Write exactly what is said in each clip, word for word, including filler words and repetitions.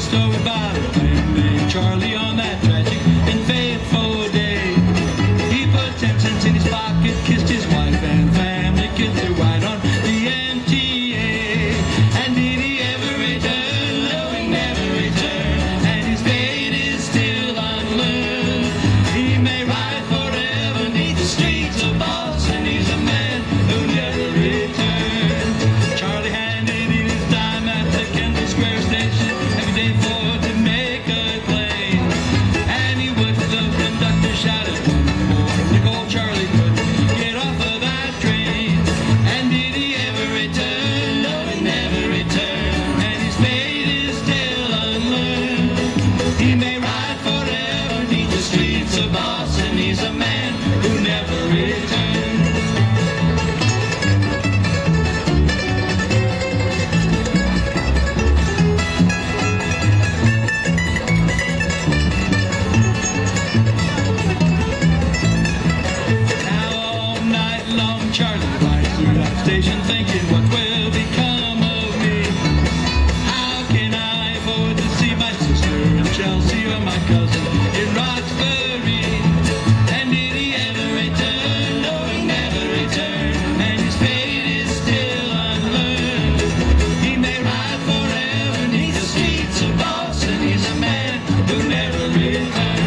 story about a man named Charlie on that tragic and fateful day. He put ten cents in his pocket, kissed his wife and family, kissed their ride on the M T A. And did he ever return? No, he never returned. And his fate is still unlearned. He may ride forever neath the streets of Boston. He's a man who never returned. Charlie handed in his dime at the Kendall Square station every day for to make a claim. And he would, the conductor shouted one more nickel, Charlie couldn't get off of that train. And did he ever return? No, he never returned. And his fate is still unlearned. He may ride forever neath the streets of Boston. He's a man who never returned. Now all night long Charlie rides through that station thinking, what will become of me? How can I afford to see my sister in Chelsea or my cousin in Roxbury? And did he ever return? No, he never returned. And his fate is still unlearned. He may ride forever neath the streets of Boston. He's a man who never returned.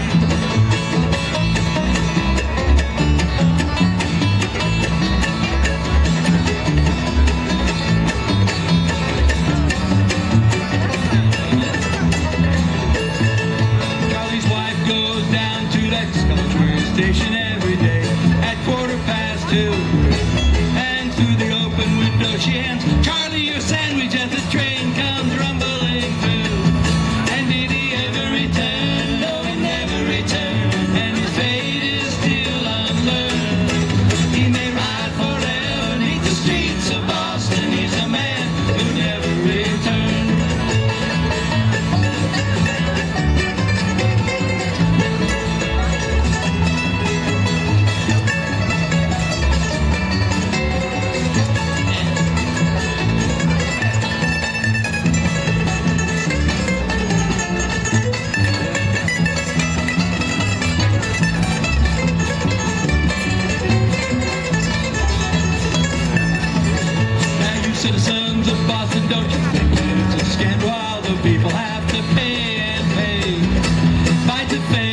Charlie's wife goes down to that Sculpture station every day at quarter past two. And through the open window she hands Charlie your sandwich as the train comes rumbling through. And did he ever return? No, he never returned. And his fate is still unlearned. He may ride forever neath the streets of Boston. He's a man who never returned. Now you citizens of Boston, don't you think that it's a scandal? All the people have to pay and pay. Fight to pay.